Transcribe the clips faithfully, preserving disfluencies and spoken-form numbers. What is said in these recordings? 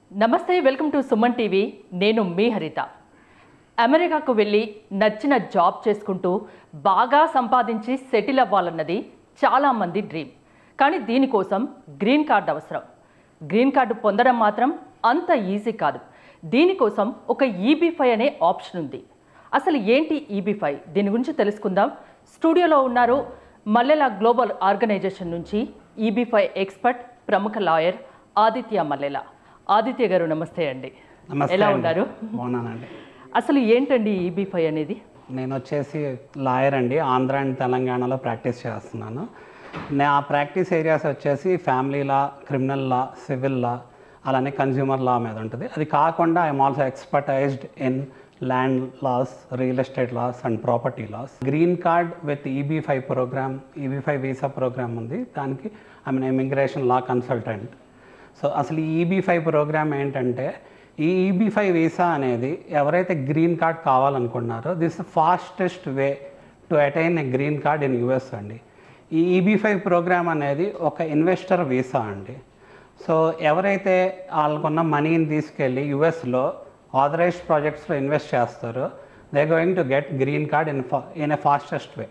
నమస్తే, welcome to Suman TV. నేను మీ హరిత. అమెరికాకు వెళ్ళి నచ్చిన జాబ్ చేసుకుంటూ బాగా సంపాదించి సెటిల్ అవ్వాలన్నది చాలామంది డ్రీమ్. కానీ దీనికోసం గ్రీన్ కార్డ్ అవసరం. గ్రీన్ కార్డు పొందడం మాత్రం అంత ఈజీ కాదు. దీనికోసం ఒక ఈబీ ఫైవ్ అనే ఆప్షన్ ఉంది. అసలు ఏంటి ఈబీ ఫైవ్? దీని గురించి తెలుసుకుందాం. స్టూడియోలో ఉన్నారు మల్లెల గ్లోబల్ ఆర్గనైజేషన్ నుంచి ఈబీ ఫైవ్ ఎక్స్పర్ట్, ప్రముఖ లాయర్ ఆదిత్య మల్లెల. ఆదిత్య గారు నమస్తే అండి. ఎలా ఉన్నారు? బాగున్నానండి. అసలు ఏంటండి ఈబీ ఫైవ్ అనేది? నేను వచ్చేసి లాయర్ అండి. ఆంధ్ర అండ్ తెలంగాణలో ప్రాక్టీస్ చేస్తున్నాను. నేను ఆ ప్రాక్టీస్ ఏరియాస్ వచ్చేసి family law, criminal law, civil law, అలానే కన్జ్యూమర్ లా మీద ఉంటుంది. అది కాకుండా I'm also expertised in land laws, real estate laws and property laws. Green card with EB five programme, EB five visa programme ఉంది. దానికి I mean immigration law consultant. So అసలు ఈ EB five programme ఏంటంటే, ఈ EB five visa అనేది ఎవరైతే green card కావాలనుకుంటున్నారో this fastest way to attain a green card in US అండి. ఈ ఈబీ ఫైవ్ ప్రోగ్రామ్ అనేది ఒక ఇన్వెస్టర్ వీసా అండి. సో ఎవరైతే వాళ్ళకున్న మనీని తీసుకెళ్ళి యూఎస్లో ఆథరైజ్డ్ ప్రాజెక్ట్స్లో ఇన్వెస్ట్ చేస్తారో they going to get green card in in a fastest way.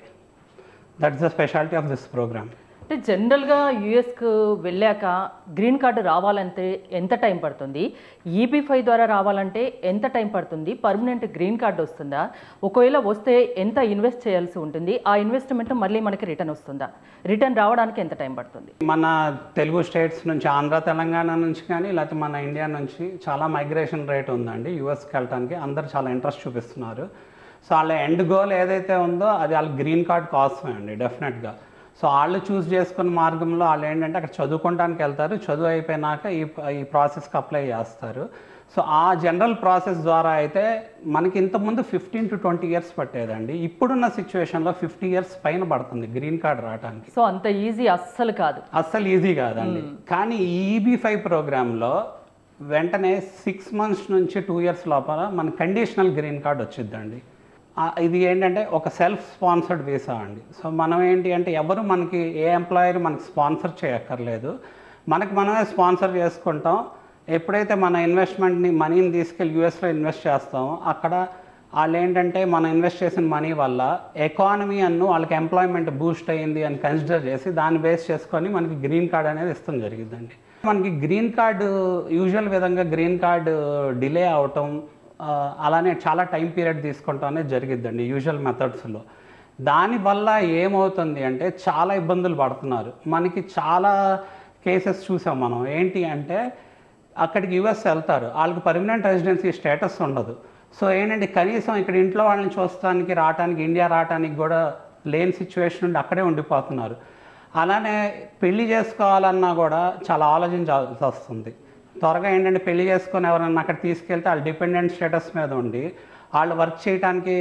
That's the speciality of this programme. అంటే జనరల్గా యూఎస్కు వెళ్ళాక గ్రీన్ కార్డు రావాలంటే ఎంత టైం పడుతుంది? ఈబీ ఫైవ్ ద్వారా రావాలంటే ఎంత టైం పడుతుంది? పర్మనెంట్ గ్రీన్ కార్డు వస్తుందా? ఒకవేళ వస్తే ఎంత ఇన్వెస్ట్ చేయాల్సి ఉంటుంది? ఆ ఇన్వెస్ట్మెంట్ మళ్ళీ మనకి రిటర్న్ వస్తుందా? రిటర్న్ రావడానికి ఎంత టైం పడుతుంది? మన తెలుగు స్టేట్స్ నుంచి, ఆంధ్ర తెలంగాణ నుంచి కానీ లేకపోతే మన ఇండియా నుంచి చాలా మైగ్రేషన్ రేట్ ఉందండి యూఎస్కి వెళ్ళడానికి. అందరు చాలా ఇంట్రెస్ట్ చూపిస్తున్నారు. సో వాళ్ళ ఎండ్ గోల్ ఏదైతే ఉందో అది వాళ్ళ గ్రీన్ కార్డ్ కోసమే అండి డెఫినెట్గా. సో వాళ్ళు చూస్ చేసుకున్న మార్గంలో వాళ్ళు ఏంటంటే అక్కడ చదువుకోవడానికి వెళ్తారు. చదువు అయిపోయినాక ఈ ఈ ప్రాసెస్కి అప్లై చేస్తారు. సో ఆ జనరల్ ప్రాసెస్ ద్వారా అయితే మనకి ఇంతకుముందు ఫిఫ్టీన్ టు ట్వంటీ ఇయర్స్ పట్టేదండి. ఇప్పుడున్న సిచ్యువేషన్లో ఫిఫ్టీ ఇయర్స్ పైన పడుతుంది గ్రీన్ కార్డ్ రావడానికి. సో అంత ఈజీ అస్సలు కాదు, అస్సలు ఈజీ కాదండి. కానీ ఈ ఈబీ ఫైవ్ ప్రోగ్రాంలో వెంటనే సిక్స్ మంత్స్ నుంచి టూ ఇయర్స్ లోపల మన కండిషనల్ గ్రీన్ కార్డ్ వచ్చిద్దండి. ఇది ఏంటంటే ఒక సెల్ఫ్ స్పాన్సర్డ్ వీసా అండి. సో మనం ఏంటి అంటే ఎవరు మనకి ఏ ఎంప్లాయర్ మనకి స్పాన్సర్ చేయక్కర్లేదు. మనకి మనమే స్పాన్సర్ చేసుకుంటాం. ఎప్పుడైతే మన ఇన్వెస్ట్మెంట్ని మనీని తీసుకెళ్ళి యూఎస్లో ఇన్వెస్ట్ చేస్తామో అక్కడ వాళ్ళు ఏంటంటే మనం ఇన్వెస్ట్ చేసిన మనీ వల్ల ఎకానమీ అన్ను వాళ్ళకి ఎంప్లాయ్మెంట్ బూస్ట్ అయ్యింది అని కన్సిడర్ చేసి దాన్ని బేస్ చేసుకొని మనకి గ్రీన్ కార్డ్ అనేది ఇస్తాం జరిగిందండి. మనకి గ్రీన్ కార్డు యూజువల్ విధంగా గ్రీన్ కార్డు డిలే అవటం, అలానే చాలా టైం పీరియడ్ తీసుకుంటాం అనేది జరిగిద్దండి యూజువల్ మెథడ్స్లో. దానివల్ల ఏమవుతుంది అంటే చాలా ఇబ్బందులు పడుతున్నారు. మనకి చాలా కేసెస్ చూసాం మనం. ఏంటి అంటే అక్కడికి యూఎస్ వెళ్తారు, వాళ్ళకి పర్మనెంట్ రెసిడెన్సీ స్టేటస్ ఉండదు. సో ఏంటంటే కనీసం ఇక్కడ ఇంట్లో వాళ్ళని చూస్తానికి రావడానికి, ఇండియా రావడానికి కూడా లేని సిచ్యువేషన్ నుండి అక్కడే ఉండిపోతున్నారు. అలానే పెళ్లి చేసుకోవాలన్నా కూడా చాలా ఆలోచించాల్సి వస్తుంది. త్వరగా ఏంటంటే పెళ్లి చేసుకొని ఎవరైనా అక్కడ తీసుకెళ్తే వాళ్ళు డిపెండెంట్ స్టేటస్ మీద ఉండి వాళ్ళు వర్క్ చేయడానికి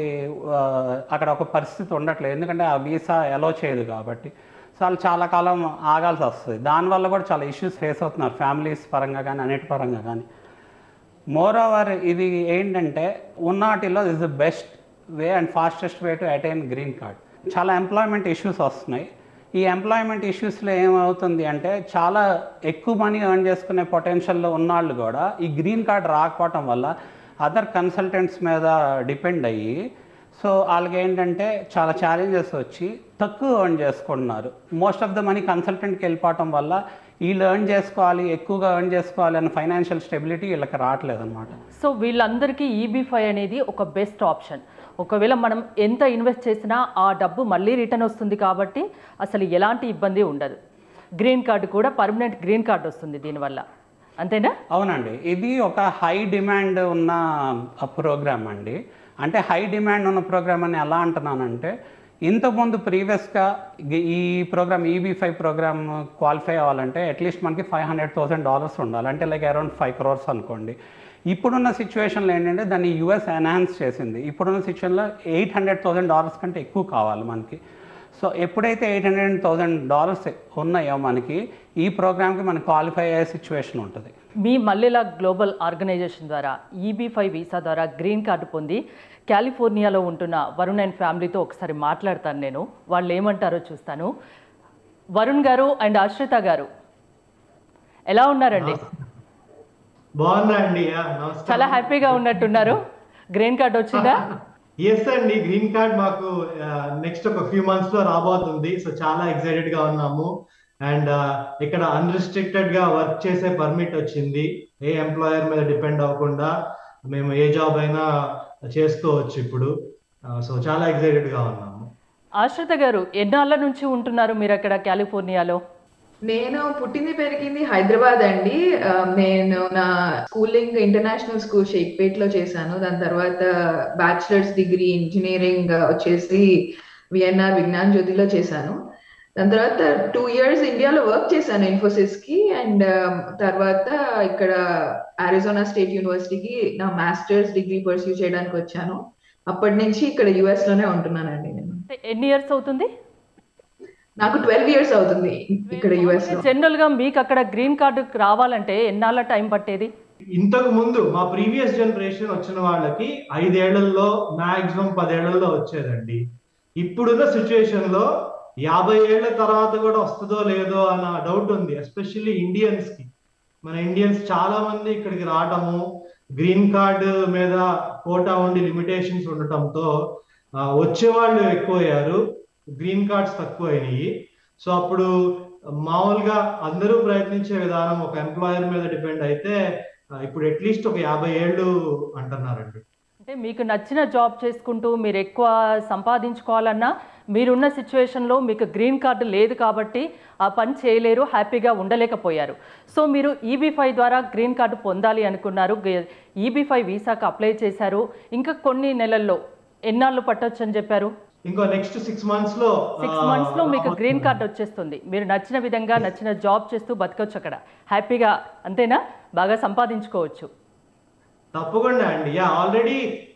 అక్కడ ఒక పరిస్థితి ఉండట్లేదు, ఎందుకంటే ఆ వీసా అలో చేయదు కాబట్టి. సో వాళ్ళు చాలా కాలం ఆగాల్సి వస్తుంది. దానివల్ల కూడా చాలా ఇష్యూస్ ఫేస్ అవుతున్నారు ఫ్యామిలీస్ పరంగా కానీ అన్నిటి పరంగా కానీ. మోర్ ఓవర్ ఇది ఏంటంటే ఉన్నాటిలో is the best way and fastest way to attain green card. చాలా ఎంప్లాయ్మెంట్ ఇష్యూస్ వస్తున్నాయి. ఈ ఎంప్లాయ్మెంట్ ఇష్యూస్లో ఏమవుతుంది అంటే చాలా ఎక్కువ మనీ ఎర్న్ చేసుకునే పొటెన్షియల్లో ఉన్నాళ్ళు కూడా ఈ గ్రీన్ కార్డ్ రాకపోవటం వల్ల అదర్ కన్సల్టెంట్స్ మీద డిపెండ్ అయ్యి సో వాళ్ళకి ఏంటంటే చాలా ఛాలెంజెస్ వచ్చి తక్కువ ఎర్న్ చేసుకుంటున్నారు. మోస్ట్ ఆఫ్ ద మనీ కన్సల్టెంట్కి వెళ్ళిపోవటం వల్ల వీళ్ళు ఎర్న్ చేసుకోవాలి, ఎక్కువగా ఎర్న్ చేసుకోవాలి అన్న ఫైనాన్షియల్ స్టెబిలిటీ వీళ్ళకి రావట్లేదు అనమాట. సో వీళ్ళందరికీ ఈబీ ఫైవ్ అనేది ఒక బెస్ట్ ఆప్షన్. ఒకవేళ మనం ఎంత ఇన్వెస్ట్ చేసినా ఆ డబ్బు మళ్ళీ రిటర్న్ వస్తుంది కాబట్టి అసలు ఎలాంటి ఇబ్బంది ఉండదు. గ్రీన్ కార్డు కూడా పర్మనెంట్ గ్రీన్ కార్డు వస్తుంది దీనివల్ల, అంతేనా? అవునండి. ఇది ఒక హై డిమాండ్ ఉన్న ప్రోగ్రామ్ అండి. అంటే హై డిమాండ్ ఉన్న ప్రోగ్రామ్ అని ఎలా అంటున్నానంటే, ఇంతకుముందు ప్రీవియస్గా ఈ programme EB five programme qualify అవ్వాలంటే అట్లీస్ట్ మనకి ఫైవ్ హండ్రెడ్ థౌసండ్ డాలర్స్ ఉండాలి, అంటే లైక్ అరౌండ్ ఫైవ్ క్రోర్స్ అనుకోండి. ఇప్పుడున్న సిచ్యువేషన్లో ఏంటంటే దాన్ని యూఎస్ ఎన్హాన్స్ చేసింది. ఇప్పుడున్న సిచ్యువేషన్లో ఎయిట్ హండ్రెడ్ థౌసండ్ డాలర్స్ కంటే ఎక్కువ కావాలి మనకి. సో ఎప్పుడైతే ఎయిట్ హండ్రెడ్ థౌసండ్ డాలర్స్ ఉన్నాయో మనకి ఈ ప్రోగ్రామ్కి మనకి క్వాలిఫై అయ్యే సిచ్యువేషన్ ఉంటుంది. మీ మల్లెల గ్లోబల్ ఆర్గనైజేషన్ ద్వారా ఈబీ ఫైవ్ వీసా ద్వారా గ్రీన్ కార్డు పొంది కాలిఫోర్నియాలో ఉంటున్న వరుణ్ అండ్ ఫ్యామిలీతో ఒకసారి మాట్లాడతాను నేను. వాళ్ళు ఏమంటారో చూస్తాను. వరుణ్ గారు అండ్ ఆశ్రిత గారు ఎలా ఉన్నారండి? బాగున్నా అండి. యా, నమస్కారం. చాలా హ్యాపీగా ఉన్నట్టున్నారు. గ్రీన్ కార్డ్ వచ్చిందా? ఎస్ అండి, గ్రీన్ కార్డ్ మాకు నెక్స్ట్ ఒక ఫ్యూ మంత్స్ లో రాబోతుంది. సో చాలా ఎక్సైటెడ్ గా ఉన్నాము. అండ్ ఇక్కడ అన్రిస్ట్రిక్టెడ్ గా వర్క్ చేసే పర్మిట్ వచ్చింది. ఏ ఎంప్లాయర్ మీద డిపెండ్ అవ్వకుండా మేము ఏ జాబ్ అయినా చేసుకోవచ్చు ఇప్పుడు. సో చాలా ఎక్సైటెడ్ గా ఉన్నాము. ఆశ్రిత గారు, ఎన్నాళ్ళ నుంచి ఉంటున్నారు మీరు అక్కడ కాలిఫోర్నియాలో? నేను పుట్టింది పెరిగింది హైదరాబాద్ అండి. ఆ, నేను నా స్కూలింగ్ ఇంటర్నేషనల్ స్కూల్ షేక్పేట్ లో చేశాను. దాని తర్వాత బ్యాచిలర్స్ డిగ్రీ ఇంజనీరింగ్ వచ్చేసి విఎన్ఆర్ విజ్ఞాన్ జ్యోతిలో చేశాను. దాని తర్వాత టూ ఇయర్స్ ఇండియాలో వర్క్ చేశాను ఇన్ఫోసిస్ కి. అండ్ తర్వాత ఇక్కడ అరిజోనా స్టేట్ యూనివర్సిటీకి నా మాస్టర్స్ డిగ్రీ పర్స్యూ చేయడానికి వచ్చాను. అప్పటి నుంచి ఇక్కడ యుఎస్ లోనే ఉంటున్నానండి నేను. ఎన్ని ఇయర్స్ అవుతుంది? నాకు ట్వెల్వ్ ఇయర్స్ అవుతుంది ఇక్కడ యుఎస్ లో. జనరల్ గా మీకు అక్కడ గ్రీన్ కార్డు రావాలంటే ఎన్నాళ్ళ టైం పట్టేది? ఇంతకు ముందు మా ప్రీవియస్ జనరేషన్ వచ్చిన వాళ్ళకి ఐదేళ్లలో మాక్సిమం పదేళ్లలో వచ్చేదండి. ఇప్పుడున్న సిచ్యువేషన్ లో యాభై ఏళ్ల తర్వాత కూడా వస్తుందో లేదో అన్న డౌట్ ఉంది, ఎస్పెషల్లీ ఇండియన్స్ కి. మన ఇండియన్స్ చాలా మంది ఇక్కడికి రావటము, గ్రీన్ కార్డు మీద కోటా ఉండి లిమిటేషన్స్ ఉండటంతో వచ్చేవాళ్ళు ఎక్కువయ్యారు, గ్రీన్ కార్డ్స్ తక్కువైనాయి. సో అప్పుడు మామూలుగా అందరూ ప్రయత్నించే విధానం ఒక ఎంప్లాయర్ మీద డిపెండ్ అయితే ఇప్పుడు అట్లీస్ట్ ఒక యాభై ఏళ్ళు అంటున్నారండి. అంటే మీకు నచ్చిన జాబ్ చేసుకుంటూ మీరు ఎక్కువ సంపాదించుకోవాలన్నా మీరున్న సిచ్యువేషన్లో మీకు గ్రీన్ కార్డు లేదు కాబట్టి ఆ పని చేయలేరు, హ్యాపీగా ఉండలేకపోయారు. సో మీరు ఈబీ ఫైవ్ ద్వారా గ్రీన్ కార్డు పొందాలి అనుకున్నారు, ఈబీ ఫైవ్ వీసాకు అప్లై చేశారు. ఇంకా కొన్ని నెలల్లో ఎన్నాళ్ళు పట్టొచ్చు అని చెప్పారు? ఇంకో నెక్స్ట్ సిక్స్ మంత్స్ లో సిక్స్ మంత్స్ లో మీకు గ్రీన్ కార్డ్ వచ్చేస్తుంది. మీరు నచ్చిన విధంగా నచ్చిన జాబ్ చేస్తూ బతకొచ్చు అక్కడ హ్యాపీగా, అంతేనా? బాగా సంపాదించుకోవచ్చు. తప్పకుండా అండి. యా, ఆల్రెడీ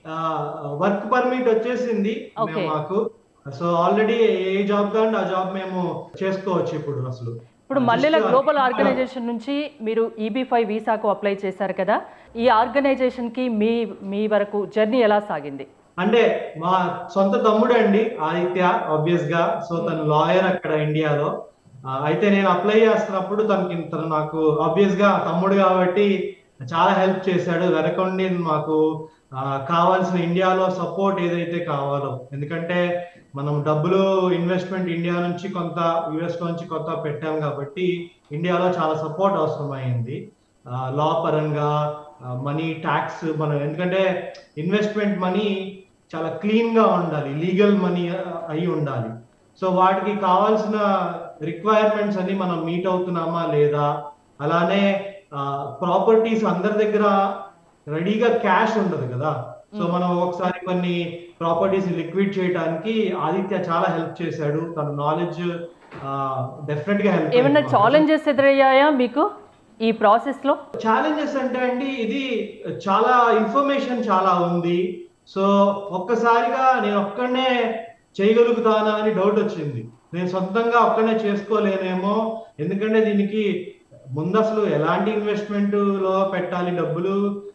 వర్క్ పర్మిట్ వచ్చేసింది మాకు. సో ఆల్రెడీ ఏ జాబ్ కాండి ఆ జాబ్ మేము చేసుకోవచ్చు ఇప్పుడు. అసలు ఇప్పుడు మల్లెల గ్లోబల్ ఆర్గనైజేషన్ నుంచి మీరు ఈబీ ఫైవ్ వీసాకు అప్లై చేశారు కదా, ఈ ఆర్గనైజేషన్ కి మీ మీ వరకు జర్నీ ఎలా సాగింది? అంటే మా సొంత తమ్ముడు అండి ఆదిత్య, ఆబ్వియస్ గా. సో తను లాయర్ అక్కడ ఇండియాలో. అయితే నేను అప్లై చేస్తున్నప్పుడు తనకి తను నాకు ఆబ్వియస్ గా తమ్ముడు కాబట్టి చాలా హెల్ప్ చేశాడు. వెనకండి మాకు కావాల్సిన ఇండియాలో సపోర్ట్ ఏదైతే కావాలో, ఎందుకంటే మనం డబ్బులు ఇన్వెస్ట్మెంట్ ఇండియా నుంచి కొంత, యుఎస్ నుంచి కొంత పెట్టాం కాబట్టి ఇండియాలో చాలా సపోర్ట్ అవసరమైంది. లా పరంగా మనీ, ట్యాక్స్, మనం ఎందుకంటే ఇన్వెస్ట్మెంట్ మనీ చాలా క్లీన్ గా ఉండాలి, లీగల్ మనీ అయి ఉండాలి. సో వాటికి కావాల్సిన రిక్వైర్మెంట్స్ అన్ని మనం మీట్ అవుతున్నామా లేదా, అలానే ప్రాపర్టీస్ అందరి దగ్గర రెడీగా క్యాష్ ఉండదు కదా. సో మనం ఒకసారి కొన్ని ప్రాపర్టీస్ లిక్విడ్ చేయడానికి ఆదిత్య చాలా హెల్ప్ చేశాడు. తన నాలెడ్జ్ డెఫినెట్ గా హెల్ప్. ఏమైనా ఛాలెంజెస్ ఎదురయ్యాయా మీకు ఈ ప్రాసెస్ లో? ఛాలెంజెస్ అంటే అండి, ఇది చాలా ఇన్ఫర్మేషన్ చాలా ఉంది. సో ఒక్కసారిగా నేను ఒక్కడనే చేయగలుగుతానా అని డౌట్ వచ్చింది. నేను సొంతంగా ఒక్కనే చేసుకోలేనేమో, ఎందుకంటే దీనికి ముందు అసలు ఎలాంటి ఇన్వెస్ట్మెంట్ లో పెట్టాలి డబ్బులు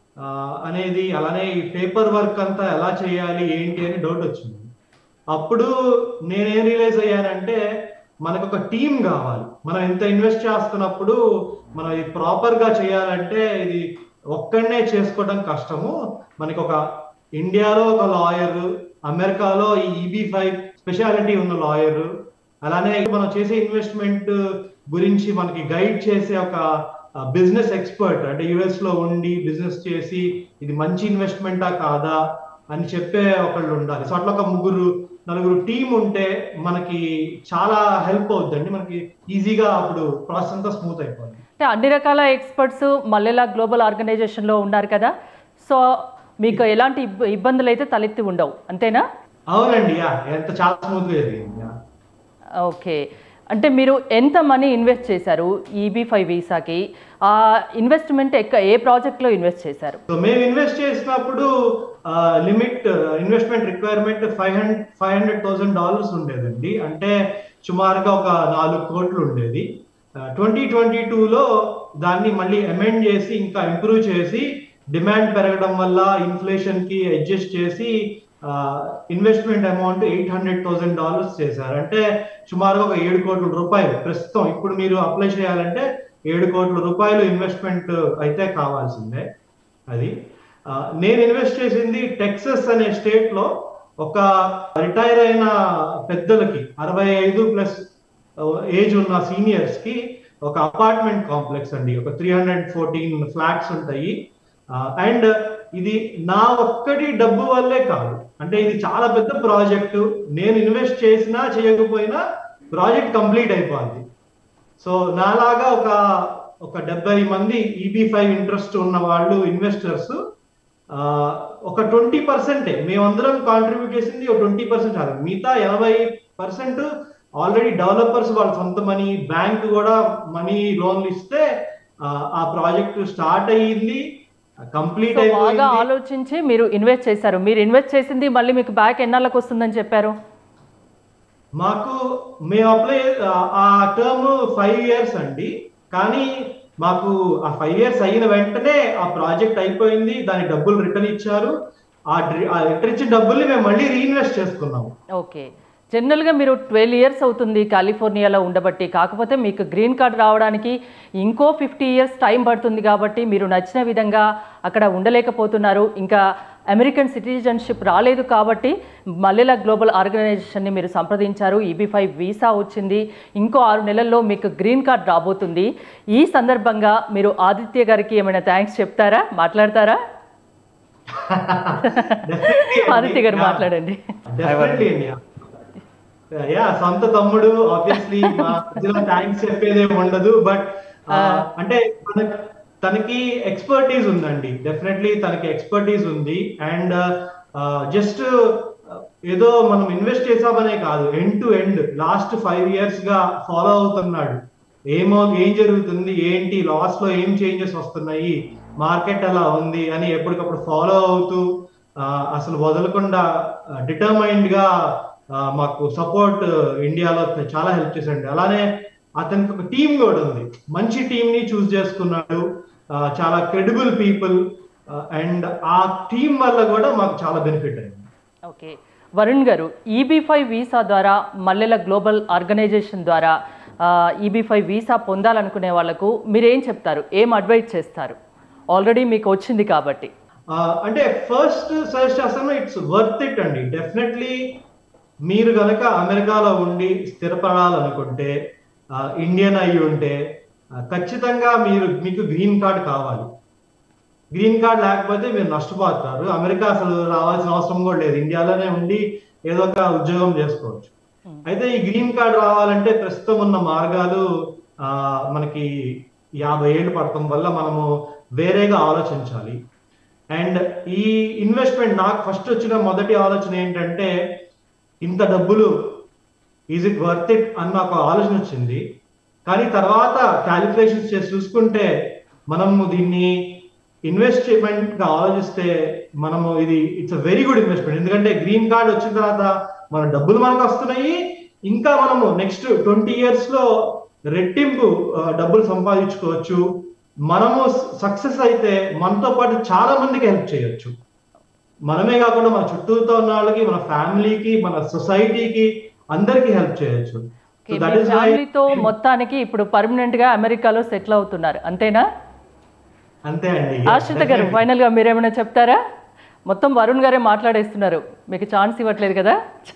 అనేది, అలానే ఈ పేపర్ వర్క్ అంతా ఎలా చేయాలి ఏంటి అని డౌట్ వచ్చింది. అప్పుడు నేనేం రియలైజ్ అయ్యానంటే, మనకు ఒక టీం కావాలి. మనం ఎంత ఇన్వెస్ట్ చేస్తున్నప్పుడు మనం ఇది ప్రాపర్ గా చేయాలంటే ఇది ఒక్కడనే చేసుకోవడం కష్టము. మనకి ఒక ఇండియాలో ఒక లాయర్, అమెరికాలో ఈ ఈబీ ఫైవ్ స్పెషాలిటీ ఉన్న లాయర్, అలానే మనం చేసే ఇన్వెస్ట్మెంట్ గురించి మనకి గైడ్ చేసే ఒక బిజినెస్ ఎక్స్పర్ట్, అంటే యుఎస్ లో ఉండి బిజినెస్ చేసి ఇది మంచి ఇన్వెస్ట్మెంటా కాదా అని చెప్పే ఒకళ్ళు ఉండాలి. సో అట్లా ఒక ముగ్గురు నలుగురు టీం ఉంటే మనకి చాలా హెల్ప్ అవుతుందండి. మనకి ఈజీగా అప్పుడు ప్రాసెస్ అంతా స్మూత్ అయిపోతుంది. అంటే అన్ని రకాల ఎక్స్పర్ట్స్ మల్లెల గ్లోబల్ ఆర్గనైజేషన్ లో ఉన్నారు కదా, సో మీకు ఎలాంటి ఇబ్బందులు అయితే తలెత్తి ఉండవు, అంతేనా? అవునండి, ఎంత చాలా స్మూత్ గా జరిగింది. ఓకే, అంటే మీరు ఎంత మనీ ఇన్వెస్ట్ చేశారు ఈబీ ఫైవ్ వీసాకి? ఆ ఇన్వెస్ట్మెంట్ ఎక్క ఏ ప్రాజెక్ట్ లో ఇన్వెస్ట్ చేశారు? సో మేము ఇన్వెస్ట్ చేసినప్పుడు limit investment requirement five hundred five hundred thousand dollars ఉండేదండి. అంటే సుమారుగా ఒక నాలుగు కోట్లు ఉండేది. ట్వంటీ ట్వంటీ టూలో దాన్ని మళ్ళీ అమెండ్ చేసి ఇంకా ఇంప్రూవ్ చేసి, డిమాండ్ పెరగడం వల్ల ఇన్ఫ్లేషన్ కి అడ్జస్ట్ చేసి investment amount eight hundred thousand dollars చేశారు. అంటే సుమారుగా ఒక ఏడు కోట్ల రూపాయలు. ప్రస్తుతం ఇప్పుడు మీరు అప్లై చేయాలంటే ఏడు కోట్ల రూపాయలు ఇన్వెస్ట్మెంట్ అయితే కావాల్సిందే. అది నేను ఇన్వెస్ట్ చేసింది టెక్సస్ అనే స్టేట్ లో ఒక రిటైర్ అయిన పెద్దలకి అరవై ఐదు ప్లస్ ఏజ్ ఉన్న సీనియర్స్ కి ఒక అపార్ట్మెంట్ కాంప్లెక్స్ అండి. ఒక త్రీ హండ్రెడ్ ఫోర్టీన్ ఫ్లాట్స్ ఉంటాయి. అండ్ ఇది నా ఒక్కటి డబ్బు వల్లే కాదు, అంటే ఇది చాలా పెద్ద ప్రాజెక్టు. నేను ఇన్వెస్ట్ చేసినా చేయకపోయినా ప్రాజెక్ట్ కంప్లీట్ అయిపోద్ది. సో నాలాగా ఒక ఒక డెబ్బై మంది ఈబీ ఫైవ్ ఇంట్రెస్ట్ ఉన్న వాళ్ళు ఇన్వెస్టర్స్ ఒక ట్వంటీ పర్సెంటే మేమందరం కాంట్రిబ్యూట్ చేసింది ఒక ట్వంటీ పర్సెంట్ కాదు, మిగతా ఎనభై పర్సెంట్ ఆల్రెడీ డెవలపర్స్ వాళ్ళ సొంత మనీ, బ్యాంక్ కూడా మనీ లోన్లు ఇస్తే ఆ ప్రాజెక్ట్ స్టార్ట్ అయ్యింది, కంప్లీట్ బాగా అయిపోయింది. ఆలోచించి మీరు ఇన్వెస్ట్ చేశారు. మీరు ఇన్వెస్ట్ చేసింది మళ్ళీ మీకు బ్యాక్ ఎన్నాళ్ళకి వస్తుందని చెప్పారు? మాకు మేము అప్లై ఆ టర్మ్ ఫైవ్ ఇయర్స్ అండి, కానీ మాకు ఆ ఫైవ్ ఇయర్స్ అయిన వెంటనే ఆ ప్రాజెక్ట్ అయిపోయింది, దాని డబ్బులు రిటర్న్ ఇచ్చారు. ఆ రిటర్న్ ఇచ్చిన డబ్బుల్ని మేము మళ్ళీ రీఇన్వెస్ట్ చేసుకున్నాము. ఓకే, జనరల్గా మీరు ట్వెల్వ్ ఇయర్స్ అవుతుంది కాలిఫోర్నియాలో ఉండబట్టి, కాకపోతే మీకు గ్రీన్ కార్డ్ రావడానికి ఇంకో ఫిఫ్టీ ఇయర్స్ టైం పడుతుంది కాబట్టి మీరు నచ్చిన విధంగా అక్కడ ఉండలేకపోతున్నారు. ఇంకా అమెరికన్ సిటిజన్షిప్ రాలేదు కాబట్టి మల్లెల గ్లోబల్ ఆర్గనైజేషన్ని మీరు సంప్రదించారు. ఈబీ ఫైవ్ వీసా వచ్చింది, ఇంకో ఆరు నెలల్లో మీకు గ్రీన్ కార్డ్ రాబోతుంది. ఈ సందర్భంగా మీరు ఆదిత్య గారికి ఏమైనా థ్యాంక్స్ చెప్తారా, మాట్లాడతారా? ఆదిత్య గారు మాట్లాడండి. యా సొంత తమ్ముడు, ఆబ్వియస్లీ మా మధ్యలో థ్యాంక్స్ చెప్పేదే ఉండదు. బట్ అంటే తనకి ఎక్స్పర్టీస్ ఉందండి, డెఫినెట్లీ తనకి ఎక్స్పర్టీస్ ఉంది. అండ్ జస్ట్ ఏదో మనం ఇన్వెస్ట్ చేసామనే కాదు, end to end last five years గా ఫాలో అవుతున్నాడు. ఏమో ఏం జరుగుతుంది, ఏంటి లాస్ లో ఏం చేంజెస్ వస్తున్నాయి, మార్కెట్ ఎలా ఉంది అని ఎప్పటికప్పుడు ఫాలో అవుతూ అసలు వదలకుండా డిటర్మైన్డ్ గా మాకు సపోర్ట్ ఇండియాలో చాలా హెల్ప్ చేశాడు. అలానే అతనికి ఒక టీం కూడా ఉంది, మంచి టీం ని చూస్ చేసుకున్నాడు, చాలా క్రెడిబుల్ పీపుల్. అండ్ ఆ టీం వల్ల కూడా మాకు చాలా బెనిఫిట్ అయింది. ఓకే, వరుణ్ గారు, ఈబీ ఫైవ్ వీసా ద్వారా మల్లెల గ్లోబల్ ఆర్గనైజేషన్ ద్వారా ఈబీ ఫైవ్ వీసా పొందాలనుకునే వాళ్ళకు మీరేం చెప్తారు, ఏం అడ్వైజ్ చేస్తారు? ఆల్రెడీ మీకు వచ్చింది కాబట్టి. అంటే ఫస్ట్ సజెస్ట్ చేస్తాను, ఇట్స్ వర్త్ ఇట్ అండి. డెఫినెట్లీ మీరు కనుక అమెరికాలో ఉండి స్థిరపడాలనుకుంటే, ఇండియన్ అయి ఉంటే ఖచ్చితంగా మీరు మీకు గ్రీన్ కార్డ్ కావాలి. గ్రీన్ కార్డ్ లేకపోతే మీరు నష్టపోతారు. అమెరికా అసలు రావాల్సిన అవసరం కూడా లేదు, ఇండియాలోనే ఉండి ఏదో ఒక ఉద్యోగం చేసుకోవచ్చు. అయితే ఈ గ్రీన్ కార్డ్ రావాలంటే ప్రస్తుతం ఉన్న మార్గాలు మనకి యాభై ఏళ్ళు పడటం వల్ల మనము వేరేగా ఆలోచించాలి. అండ్ ఈ ఇన్వెస్ట్మెంట్ నాకు ఫస్ట్ వచ్చిన మొదటి ఆలోచన ఏంటంటే, ఇంత డబ్బులు ఈజ్ ఇట్ వర్త్ ఇట్ అన్న ఒక ఆలోచన వచ్చింది. కానీ తర్వాత క్యాలిక్యులేషన్స్ చేసి చూసుకుంటే మనము దీన్ని ఇన్వెస్ట్మెంట్ గా ఆలోచిస్తే మనము ఇది it's a very good investment. ఎందుకంటే గ్రీన్ కార్డ్ వచ్చిన తర్వాత మన డబ్బులు మనకు వస్తున్నాయి, ఇంకా మనము నెక్స్ట్ ట్వంటీ ఇయర్స్ లో రెట్టింపు డబ్బులు సంపాదించుకోవచ్చు. మనము సక్సెస్ అయితే మనతో పాటు చాలా మందికి హెల్ప్ చేయొచ్చు. మనమే కాకుండా మన చుట్టూతో ఉన్న వాళ్ళకి, మన ఫ్యామిలీకి, మన సొసైటీకి అందరికి హెల్ప్ చేయొచ్చు. ఫ్యామిలీతో మొత్తానికి ఇప్పుడు పర్మనెంట్ గా అమెరికాలో సెటిల్ అవుతున్నారు, అంతేనా? అంతే అండి. ఆశ్రిత గారు, ఫైనల్ గా మీరేమైనా చెప్తారా? మొత్తం వరుణ్ గారే మాట్లాడేస్తున్నారు, మీకు ఛాన్స్ ఇవ్వట్లేదు కదా.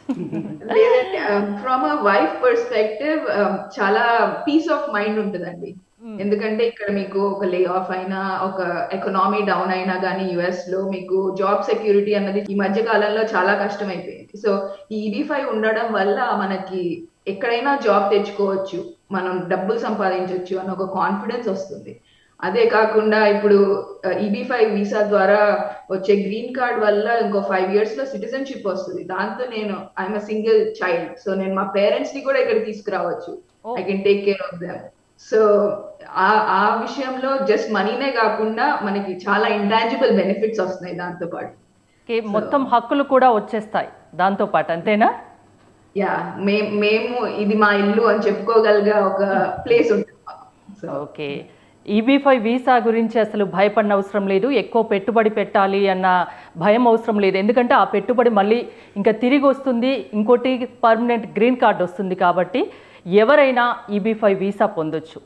ఫ్రమ్ అ వైఫ్ పర్స్పెక్టివ్ చాలా పీస్ ఆఫ్ మైండ్ ఉంటుందండి. ఎందుకంటే ఇక్కడ మీకు ఒక లే ఆఫ్ అయినా, ఒక ఎకనామీ డౌన్ అయినా కానీ యుఎస్ లో మీకు జాబ్ సెక్యూరిటీ అన్నది ఈ మధ్య కాలంలో చాలా కష్టం అయిపోయింది. సో ఈ ఈబీ ఫైవ్ ఉండడం వల్ల మనకి ఎక్కడైనా జాబ్ తెచ్చుకోవచ్చు, మనం డబ్బులు సంపాదించవచ్చు అన్న ఒక కాన్ఫిడెన్స్ వస్తుంది. అదే కాకుండా ఇప్పుడు ఈబీ ఫైవ్ వీసా ద్వారా వచ్చే గ్రీన్ కార్డ్ వల్ల ఇంకో ఫైవ్ ఇయర్స్ లో సిటిజన్షిప్ వస్తుంది. దాంతో నేను I'm a single child, so నేను మా పేరెంట్స్ ని కూడా ఇక్కడ తీసుకురావచ్చు. I can take care of them. So ఆ ఆ విషయంలో జస్ట్ మనీనే కాకుండా మనకి చాలా ఇంటాంజిబుల్ బెనిఫిట్స్ వస్తున్నాయి దాంతో పాటు. మొత్తం హక్కులు కూడా వచ్చేస్తాయి దాంతో పాటు, అంతేనా? యా, మేము ఇది మా ఇల్లు అని చెప్పుకోగలిగే ఒక ప్లేస్ ఉంటుంది. ఓకే, ఈబీ ఫైవ్ వీసా గురించి అసలు భయపడిన అవసరం లేదు, ఎక్కువ పెట్టుబడి పెట్టాలి అన్న భయం అవసరం లేదు. ఎందుకంటే ఆ పెట్టుబడి మళ్ళీ ఇంకా తిరిగి వస్తుంది, ఇంకోటి పర్మనెంట్ గ్రీన్ కార్డ్ వస్తుంది. కాబట్టి ఎవరైనా ఈబీ ఫైవ్ వీసా పొందొచ్చు.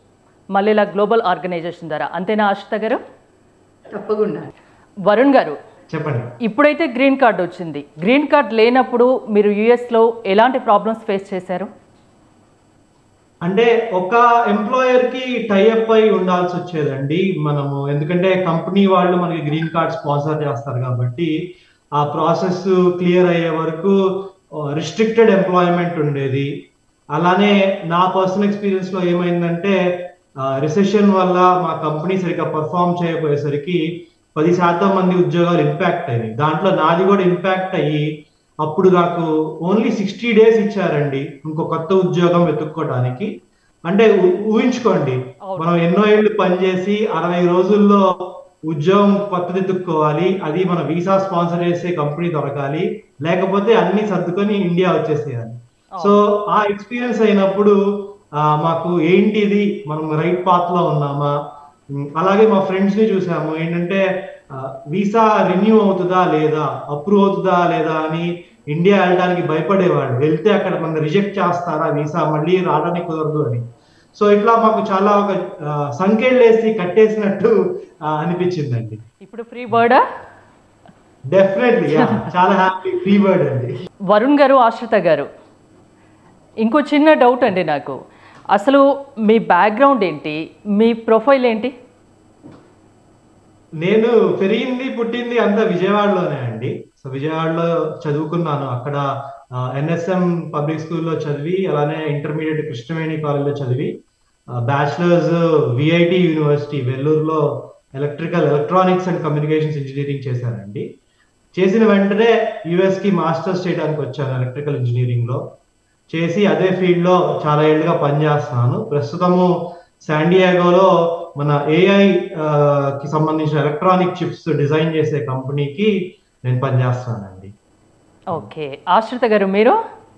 మళ్ళీలా గ్లోబల్ ఆర్గనైజేషన్ ద్వారా, అంతేనా ఆశ్రిత గారు? తప్పకుండా. వరుణ్ గారు చెప్పండి. ఇప్పుడైతే గ్రీన్ కార్డ్ వచ్చింది, గ్రీన్ కార్డ్ లేనప్పుడు మీరు యుఎస్లో ఎలాంటి ప్రాబ్లమ్స్ ఫేస్ చేశారు? అంటే ఒక ఎంప్లాయర్ కి టైఅప్ అయి ఉండాల్సి వచ్చేదండి మనము, ఎందుకంటే కంపెనీ వాళ్ళు మనకి గ్రీన్ కార్డ్ స్పాన్సర్ చేస్తారు కాబట్టి ఆ ప్రాసెస్ క్లియర్ అయ్యే వరకు రిస్ట్రిక్టెడ్ ఎంప్లాయ్మెంట్ ఉండేది. అలానే నా పర్సనల్ ఎక్స్పీరియన్స్ లో ఏమైందంటే రిసెషన్ వల్ల మా కంపెనీ సరిగ్గా పర్ఫామ్ చేయకపోయేసరికి పది శాతం మంది ఉద్యోగాలు ఇంపాక్ట్ అయ్యాయి. దాంట్లో నాది కూడా ఇంపాక్ట్ అయ్యి అప్పుడు నాకు ఓన్లీ సిక్స్టీ డేస్ ఇచ్చారండి ఇంకో కొత్త ఉద్యోగం వెతుక్కోవడానికి. అంటే ఊహించుకోండి, మనం ఎన్నో ఏళ్ళు పనిచేసి అరవై రోజుల్లో ఉద్యోగం కొత్తది ఎత్తుక్కోవాలి, అది మన వీసా స్పాన్సర్ చేసే కంపెనీ దొరకాలి, లేకపోతే అన్ని సర్దుకొని ఇండియా వచ్చేసేయాలి. సో ఆ ఎక్స్పీరియన్స్ అయినప్పుడు మాకు ఏంటిది, మనం రైట్ పాత్ లో ఉన్నామా? అలాగే మా ఫ్రెండ్స్ ని చూసాము, ఏంటంటే వీసా రెన్యూ అవుతుందా లేదా, అప్రూవ్ అవుతుందా లేదా అని ఇండియా వెళ్ళడానికి భయపడేవాళ్ళు. వెళ్తే అక్కడ మన రిజెక్ట్ చేస్తారా వీసా, మళ్ళీ రావడానికి కుదరదు అని. సో ఇట్లా మాకు చాలా ఒక సంఖ్యలేసి కట్టేసినట్టు అనిపించిందండి. ఇప్పుడు ఫ్రీ బర్డా? డెఫినెట్లీ చాలా హ్యాపీ, ఫ్రీ బర్డ్ అండి. వరుణ్ గారు, ఆశ్రిత గారు, ఇంకో చిన్న డౌట్ అండి నాకు. అసలు మీ బ్యాక్గ్రౌండ్ ఏంటి, మీ ప్రొఫైల్ ఏంటి? నేను పెరిగింది పుట్టింది అంతా విజయవాడలోనే అండి. సో విజయవాడలో చదువుకున్నాను, అక్కడ ఎన్ఎస్ఎం పబ్లిక్ స్కూల్లో చదివి, అలానే ఇంటర్మీడియట్ కృష్ణవేణి కాలేజ్లో చదివి, బ్యాచిలర్స్ విఐటి యూనివర్సిటీ వెల్లూరులో electrical electronics and communications engineering చేశానండి. చేసిన వెంటనే యుఎస్కి మాస్టర్స్ చేయడానికి వచ్చాను ఎలక్ట్రికల్ ఇంజనీరింగ్ లో. చేసి అదే ఫీల్డ్ లో చాలా ఏళ్ళుగా పనిచేస్తున్నాను. ప్రస్తుతము శాండియాగోలో మన ఏఐ కి సంబంధించిన ఎలక్ట్రానిక్ చిప్స్ డిజైన్ చేసే కంపెనీకి నేను పనిచేస్తానండి. ఓకే, ఆశ్రిత గారు మీరు?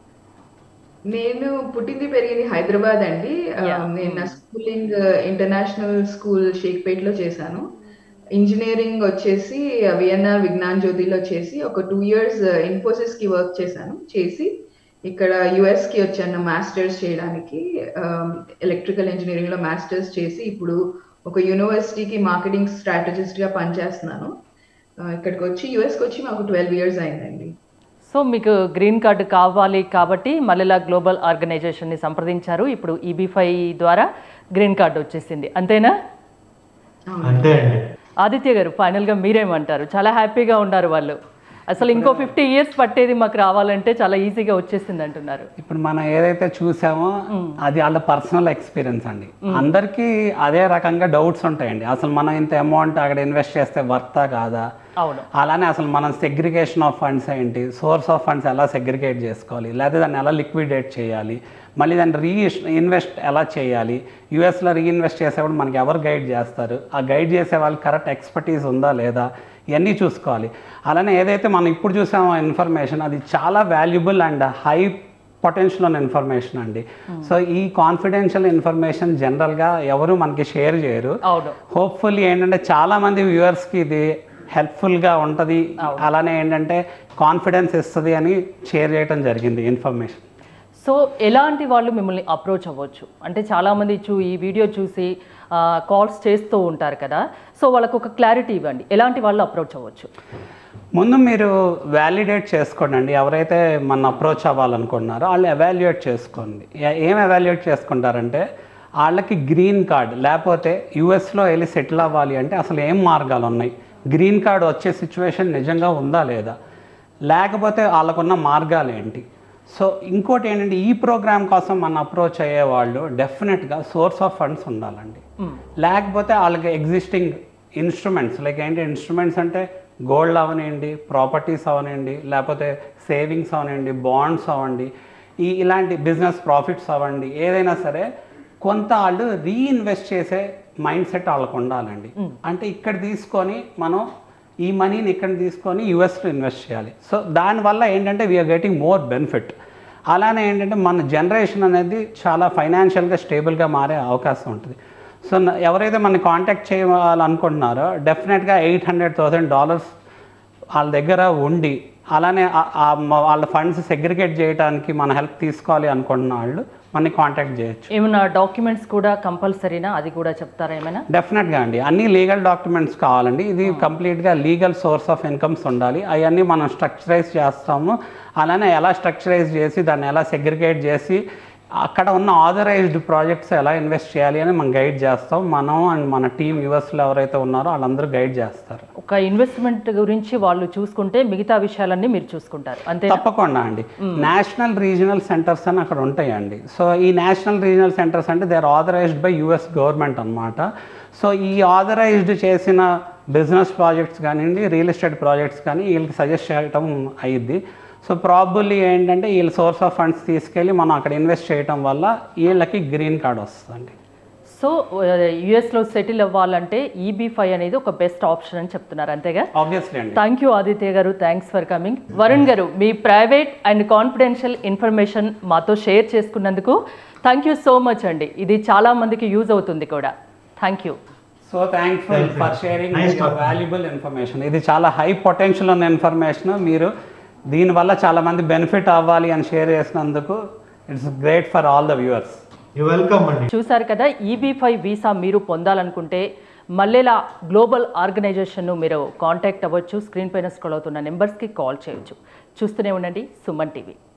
నేను పుట్టింది పెరిగింది హైదరాబాద్ అండి. నేను నా స్కూలింగ్ ఇంటర్నేషనల్ స్కూల్ షేక్పేట్ లో చేశాను. ఇంజనీరింగ్ వచ్చేసి విఎన్ఆర్ విజ్ఞాన్ జ్యోతిలో చేసి ఒక టూ ఇయర్స్ ఇన్ఫోసిస్ కి వర్క్ చేశాను. చేసి ఇక్కడ యుఎస్ కి వచ్చాను మాస్టర్స్ చేయడానికి. ఎలక్ట్రికల్ ఇంజనీరింగ్ లో మాస్టర్స్ చేసి ఇప్పుడు ఒక యూనివర్సిటీకి మార్కెటింగ్ స్ట్రాటజిస్ట్ గా పనిచేస్తున్నాను. ఇక్కడికి వచ్చి యుఎస్కి వచ్చి మాకు ట్వెల్వ్ ఇయర్స్ అయిందండి. సో మీకు గ్రీన్ కార్డు కావాలి కాబట్టి మళ్ళీ గ్లోబల్ ఆర్గనైజేషన్ని సంప్రదించారు. ఇప్పుడు ఈబీ ఫైవ్ ద్వారా గ్రీన్ కార్డు వచ్చేసింది, అంతేనా? అంతే అండి. ఆదిత్య గారు, ఫైనల్గా మీరేమంటారు? చాలా హ్యాపీగా ఉన్నారు వాళ్ళు. అసలు ఇంకో ఫిఫ్టీ ఇయర్స్ పట్టేది మాకు రావాలంటే చాలా ఈజీగా వచ్చేసింది అంటున్నారు. ఇప్పుడు మనం ఏదైతే చూసామో అది వాళ్ళ పర్సనల్ ఎక్స్పీరియన్స్ అండి. అందరికీ అదే రకంగా డౌట్స్ ఉంటాయండి. అసలు మనం ఇంత అమౌంట్ అక్కడ ఇన్వెస్ట్ చేస్తే వర్తా కాదా, అవును, అలానే అసలు మనం సెగ్రిగేషన్ ఆఫ్ ఫండ్స్ ఏంటి, సోర్స్ ఆఫ్ ఫండ్స్ ఎలా సెగ్రిగేట్ చేసుకోవాలి, లేదా దాన్ని ఎలా లిక్విడేట్ చేయాలి, మళ్ళీ దాన్ని రీ ఇన్వెస్ట్ ఎలా చేయాలి, యూఎస్లో రీఇన్వెస్ట్ చేసేప్పుడు మనకి ఎవరు గైడ్ చేస్తారు, ఆ గైడ్ చేసే వాళ్ళకి కరెక్ట్ ఎక్స్పర్టీస్ ఉందా లేదా, ఇవన్నీ చూసుకోవాలి. అలానే ఏదైతే మనం ఇప్పుడు చూసామో ఇన్ఫర్మేషన్ అది చాలా వాల్యుబుల్ అండ్ హై పొటెన్షియల్ ఉన్న ఇన్ఫర్మేషన్ అండి. సో ఈ కాన్ఫిడెన్షియల్ ఇన్ఫర్మేషన్ జనరల్గా ఎవరు మనకి షేర్ చేయరు. హోప్ఫుల్లీ ఏంటంటే చాలామంది వ్యూవర్స్కి ఇది హెల్ప్ఫుల్గా ఉంటుంది, అలానే ఏంటంటే కాన్ఫిడెన్స్ ఇస్తుంది అని షేర్ చేయడం జరిగింది ఇన్ఫర్మేషన్. సో ఎలాంటి వాళ్ళు మిమ్మల్ని అప్రోచ్ అవ్వచ్చు అంటే చాలామంది చూ ఈ వీడియో చూసి కాల్స్ చేస్తూ ఉంటారు కదా, సో వాళ్ళకు ఒక క్లారిటీ ఇవ్వండి, ఎలాంటి వాళ్ళు అప్రోచ్ అవ్వచ్చు? ముందు మీరు వ్యాలిడేట్ చేసుకోండి అండి. ఎవరైతే మన అప్రోచ్ అవ్వాలనుకుంటున్నారో వాళ్ళు ఎవాల్యుయేట్ చేసుకోండి. ఏం ఎవాల్యుయేట్ చేసుకుంటారంటే వాళ్ళకి గ్రీన్ కార్డ్ లేకపోతే యూఎస్లో వెళ్ళి సెటిల్ అవ్వాలి అంటే అసలు ఏం మార్గాలు ఉన్నాయి, గ్రీన్ కార్డ్ వచ్చే సిచ్యువేషన్ నిజంగా ఉందా లేదా, లేకపోతే వాళ్ళకున్న మార్గాలు ఏంటి. సో ఇంకోటి ఏంటంటే ఈ ప్రోగ్రామ్ కోసం మన అప్రోచ్ అయ్యే వాళ్ళు డెఫినెట్గా సోర్స్ ఆఫ్ ఫండ్స్ ఉండాలండి. లేకపోతే వాళ్ళకి ఎగ్జిస్టింగ్ ఇన్స్ట్రుమెంట్స్ లైక్ ఏంటి ఇన్స్ట్రుమెంట్స్ అంటే గోల్డ్ అవనండి, ప్రాపర్టీస్ అవనండి, లేకపోతే సేవింగ్స్ అవనండి, బాండ్స్ అవ్వండి, ఈ ఇలాంటి బిజినెస్ ప్రాఫిట్స్ అవ్వండి, ఏదైనా సరే కొంత వాళ్ళు రీఇన్వెస్ట్ చేసే మైండ్ సెట్ వాళ్ళకు ఉండాలండి. అంటే ఇక్కడ తీసుకొని మనం ఈ మనీని ఇక్కడ తీసుకొని యూఎస్లో ఇన్వెస్ట్ చేయాలి. సో దానివల్ల ఏంటంటే వీఆర్ గెటింగ్ మోర్ బెనిఫిట్. అలానే ఏంటంటే మన జనరేషన్ అనేది చాలా ఫైనాన్షియల్గా స్టేబుల్గా మారే అవకాశం ఉంటుంది. సో ఎవరైతే మన కాంటాక్ట్ చేయాలనుకుంటున్నారో డెఫినెట్గా ఎయిట్ హండ్రెడ్ థౌసండ్ డాలర్స్ వాళ్ళ దగ్గర ఉండి అలానే వాళ్ళ ఫండ్స్ సెగ్రిగేట్ చేయడానికి మన హెల్ప్ తీసుకోవాలి అనుకుంటున్న వాళ్ళు మనని కాంటాక్ట్ చేయొచ్చు. ఏమైనా డాక్యుమెంట్స్ కూడా కంపల్సరీనా, అది కూడా చెప్తారా ఏమైనా? డెఫినెట్గా అండి, అన్ని లీగల్ డాక్యుమెంట్స్ కావాలండి. ఇది కంప్లీట్గా లీగల్ సోర్స్ ఆఫ్ ఇన్కమ్స్ ఉండాలి. అవన్నీ మనం స్ట్రక్చరైజ్ చేస్తాము. అలానే ఎలా స్ట్రక్చరైజ్ చేసి దాన్ని ఎలా సెగ్రిగేట్ చేసి అక్కడ ఉన్న ఆథరైజ్డ్ ప్రాజెక్ట్స్ ఎలా ఇన్వెస్ట్ చేయాలి అని మనం గైడ్ చేస్తాం. మనం అండ్ మన టీం యూఎస్లో ఎవరైతే ఉన్నారో వాళ్ళందరూ గైడ్ చేస్తారు. ఒక ఇన్వెస్ట్మెంట్ గురించి వాళ్ళు చూసుకుంటే మిగతా విషయాలన్నీ మీరు చూసుకుంటారు అంతే? తప్పకుండా అండి. నేషనల్ రీజనల్ సెంటర్స్ అని అక్కడ ఉంటాయండి. సో ఈ నేషనల్ రీజనల్ సెంటర్స్ అంటే they are authorised by US government అనమాట. సో ఈ ఆథరైజ్డ్ చేసిన బిజినెస్ ప్రాజెక్ట్స్ కానివ్వండి, రియల్ ఎస్టేట్ ప్రాజెక్ట్స్ కానీ వీళ్ళకి సజెస్ట్ చేయటం అయ్యిద్ది. సో ప్రాబబ్లీ ఏంటంటే వీళ్ళ సోర్స్ ఆఫ్ ఫండ్స్ తీసుకెళ్ళి మనం అక్కడ ఇన్వెస్ట్ చేయడం వల్ల వీళ్ళకి గ్రీన్ కార్డ్ వస్తుందండి. సో యుఎస్లో సెటిల్ అవ్వాలంటే ఈబీ ఫైవ్ అనేది ఒక బెస్ట్ ఆప్షన్ అని చెప్తున్నారు అంతేగా? ఆబ్వియస్లీ అండి. థ్యాంక్ యూ ఆదిత్య గారు, thanks for coming. Varun garu, మీ ప్రైవేట్ అండ్ కాన్ఫిడెన్షియల్ ఇన్ఫర్మేషన్ మాతో షేర్ చేసుకున్నందుకు థ్యాంక్ యూ సో మచ్ అండి. ఇది చాలా మందికి యూజ్ అవుతుంది కూడా. Thank you. So thankful for sharing valuable information. ఇది చాలా హై పొటెన్షియల్ ఉన్న ఇన్ఫర్మేషన్. మీరు దీనివల్ల చాలా మంది బెనిఫిట్ అవ్వాలి అని షేర్ చేసినందుకు it's great for all the viewers. You welcome అండి. చూసారు కదా, ఈబీ ఫైవ్ వీసా మీరు పొందాలనుకుంటే మల్లెల గ్లోబల్ ఆర్గనైజేషన్ను మీరు కాంటాక్ట్ అవ్వచ్చు. స్క్రీన్ పైన స్క్రోల్ అవుతున్న నెంబర్స్కి కాల్ చేయొచ్చు. చూస్తూనే ఉండండి సుమన్ టీవీ.